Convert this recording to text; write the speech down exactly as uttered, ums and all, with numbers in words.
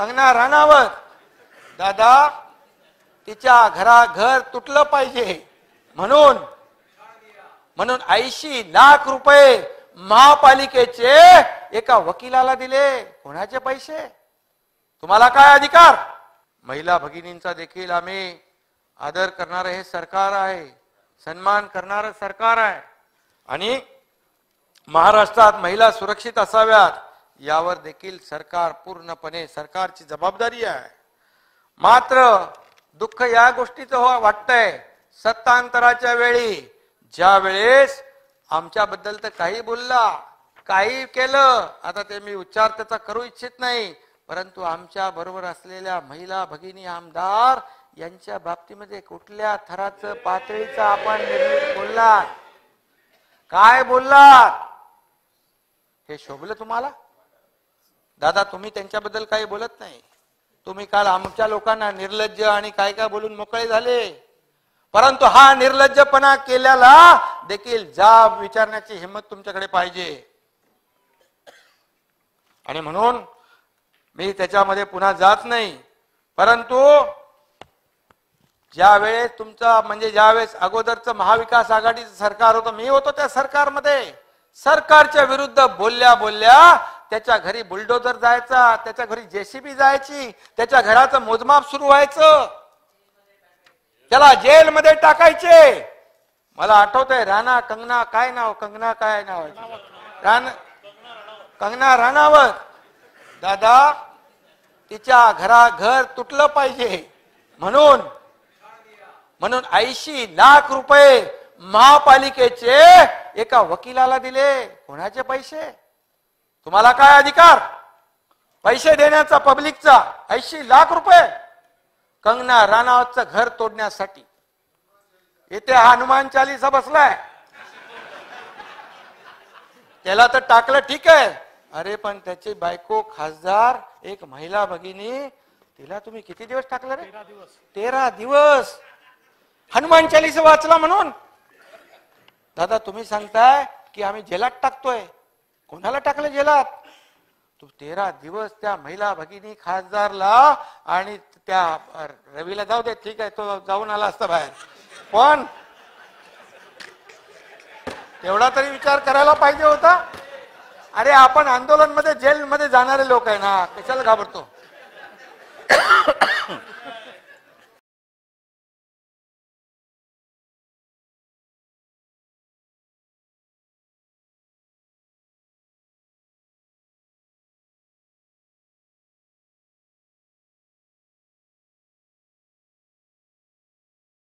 कंगना राणावत दादा तिच्या घरा घर तुटलं पाहिजे म्हणून म्हणून ऐंशी लाख रुपये महापालिकेचे एका वकिलाला दिले. कोणाचे पैसे? तुम्हाला काय अधिकार? महिला भगिनींचा देखील आम्ही आदर करणारे हे सरकार आहे, सन्मान करणारं सरकार आहे आणि महाराष्ट्रात महिला सुरक्षित असाव्यात यावर देखील सरकार पूर्णपणे सरकारची जबाबदारी आहे. मात्र दुःख या गोष्टीचं हो वाटतंय सत्तांतराच्या वेळी ज्या वेळेस आमच्याबद्दल तर काही बोलला काही केलं, आता ते मी उच्चार त्याचा करू इच्छित नाही, परंतु आमच्या बरोबर असलेल्या महिला भगिनी आमदार यांच्या बाबतीमध्ये कुठल्या थराचं पातळीचं आपण बोललात, काय बोललात हे शोभलं तुम्हाला? दादा तुम्ही त्यांच्याबद्दल काही बोलत नाही. तुम्ही काल आमच्या लोकांना निर्लज्ज आणि काय काय बोलून मोकळे झाले, परंतु हा निर्लज्जपणा केल्याला देखील जाब विचारण्याची हिंमत तुमच्याकडे पाहिजे. आणि म्हणून मी त्याच्यामध्ये पुन्हा जात नाही, परंतु ज्या वेळेस तुमचा म्हणजे ज्यावेळेस अगोदरचं महाविकास आघाडीचं सरकार होतं, मी होतो त्या सरकारमध्ये, सरकारच्या विरुद्ध बोलल्या बोलल्या त्याच्या घरी बुलडोजर जायचा, त्याच्या घरी जेसीबी जायची, त्याच्या घराचं मोजमाप सुरू व्हायचं, त्याला जेलमध्ये टाकायचे. मला आठवतंय राणा कंगना काय नाव कंगना काय नाव राणा कंगना राणावत दादा तिच्या घरा घर तुटलं पाहिजे म्हणून म्हणून ऐंशी लाख रुपये महापालिकेचे एका वकिलाला दिले. कोणाचे पैसे? तुम्हाला काय अधिकार पैसे देण्याचा पब्लिकचा? ऐंशी लाख रुपये कंगना राणावतचं घर तोडण्यासाठी. इथे हनुमान चालीसा बसलाय, त्याला तर टाकलं ठीक आहे, अरे पण त्याची बायको खासदार एक महिला भगिनी, तिला तुम्ही किती दिवस टाकलं रे? तेरा दिवस तेरा दिवस हनुमान चालीसा वाचला म्हणून. दादा तुम्ही सांगताय की आम्ही जेलात टाकतोय, कोणाला टाकलं जेलात? तू तेरा दिवस त्या महिला भगिनी खासदारला आणि त्या रवीला जाऊ दे ठीक आहे तो जाऊन आला असता बाहेर, पण तेवढा तरी विचार करायला पाहिजे होता. अरे आपण आंदोलन मध्ये जेल मध्ये जाणारे लोक आहे ना, कशाला घाबरतो?